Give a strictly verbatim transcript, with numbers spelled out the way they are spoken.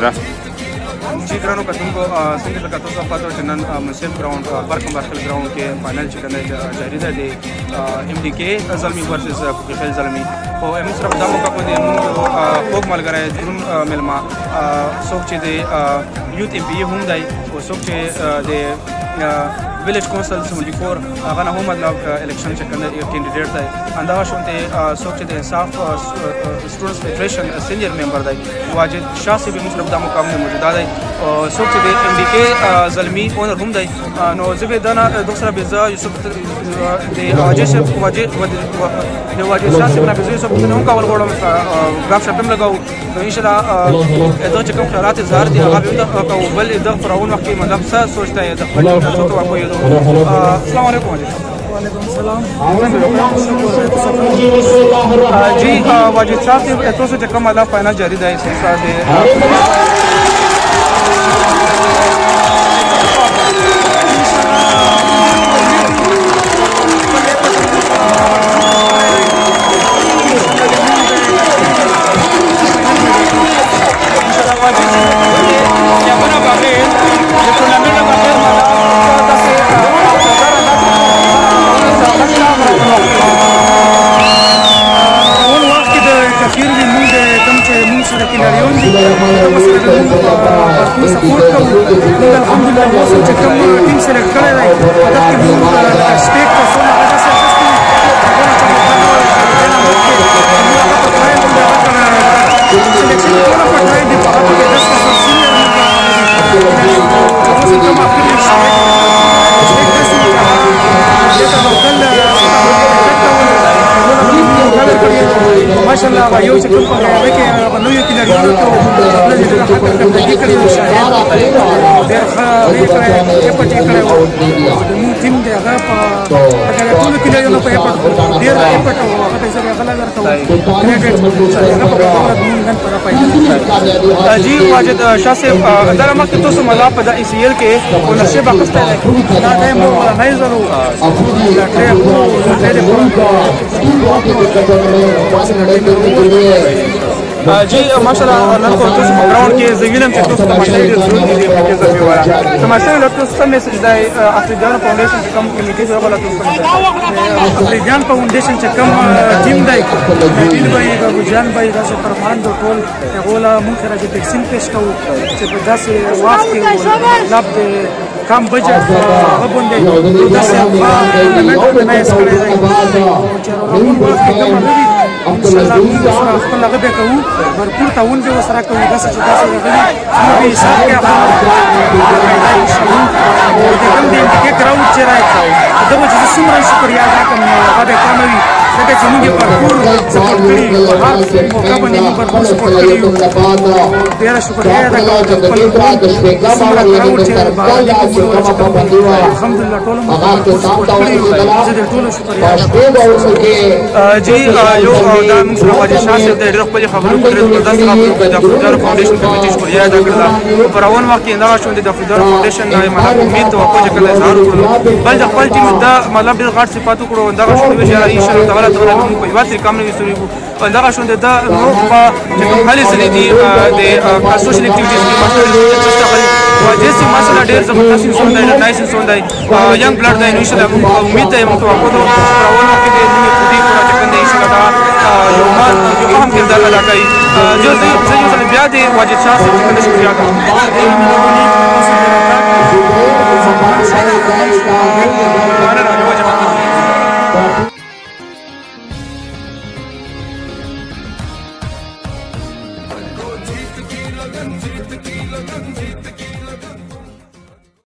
تبصره. Ji ګرانو کتونکو څنګه لکه تاسو پاتې چې نن منصف ګراوند برکم برکل ګراوند کې فائنل چې کنه جاری ده د ام ډي کې زلمی ورسز کوکیفل زلمی خو هم سره د موقع په دې موږ خوګ ملګری درون ملما څوک چې د یوت ام پی هم دی او څوک چې د village council seventy four هغه نه هم مطلب الیکشن چې کنه کینډیډیټ دی انده شونته څوک چې د انصاف سټوډنټس فیډریشن سینیئر ممبر دی واجد شاه صاحب هم سره د موقع موجود دی او څوک چې د ام ډي کې زلمی اونر هم دی نو زبې دنا دوسرا بيزا یوسف د واجد واجد د واجد شاه صاحب نه بيزا یوسف نو کول غوړم غاف شپم لګاو ان شاء الله دا چې کوم خیالات اظهار دي هغه به کو بل د فراون وخت مطلب څه سوچته د خپل څه تو کوي السلام علیکم وعلیکم السلام جی واجد صاحب تاسو چې کوم الله فائنل جاری دی سلسله دی ماشاءالله یو چې کوم په هغه کې نو یو کله یو ته خپل دې حق ته دې کړی شاهد ډېر ښه ریکړې چې پټې کړې و نو ټیم دې هغه په هغه ټول کله یو په پټ ډېر پټ و هغه ته څنګه غلا ورته کریډټ هغه په خبره مونږ نن پر پای جی واجد شاه صاحب دا مکه تاسو ملا په د ای سی ال کې ونشي باخسته دا دمو نه زرو دا ټیم جی ماشاءالله نن کو تاسو په ګراوند کې زویلم چې تاسو تماشا دې ضرور دې په ځای وره تماشا له تاسو څه میسج دی افریقان فاونډیشن چې کوم کمیټه سره غلا تاسو افریقان فاونډیشن چې کوم ټیم دی دین بای ابو جان بای داسې فرمان د ټول غولا مونږ راځي تقسیم پېښ کوو چې په داسې وخت کې مطلب د کم بجټ غوښندې داسې پارلمنت نه اسکړې دی چې روغون وخت کې کوم نه ان شاء الله موږ خپل هغه به کوو مرپور تاون به وسره کوو داسې چې داسې راغلي موږ به حساب کې هغه ان شاء الله د کوم دې کې کراوډ چې راځي دا به چې څومره شکریا ادا کوم هغه به کوموي څنګه چې موږ مرپور سپورټ کړی هر موقع باندې موږ مرپور سپورټ کړی ډیر شکریا ادا کوم خپل کراوډ چې الحمدلله ټول موږ سپورټ کړی زه ټول شکریا ادا کوم جی یو دا موږ سره واجد شاه صاحب ډېر خپل خبرو کړې د داسې خبرو د افریقان فاونډیشن کمیټې شکریا ادا کړله په روان وخت کې دا شوند د افریقان فاونډیشن نه مطلب امید توقع چې کله اظهار وکړو بل د خپل ټیم دا مطلب ډېر غټ صفات وکړو دا شوند چې ان شاء الله تعالی تعالی موږ په یو طریقه کم نه وسوري دا شوند دا نو په چې کوم حالي سره دي د سوشل اکټیویټیز کې ماشاءالله واجد سي ماشاءالله ډېر زبردست انسان دی نایس انسان دی ینګ بلډ دی ان شاء الله امید ده موږ توقع کوو روان وخت کې موږ خودي پورا چکندې ان شاء الله یو ما یو اهم کردار ادا کوي جو زه یو ځل بیا دی واجد شاه صاحب څخه شکریا کوم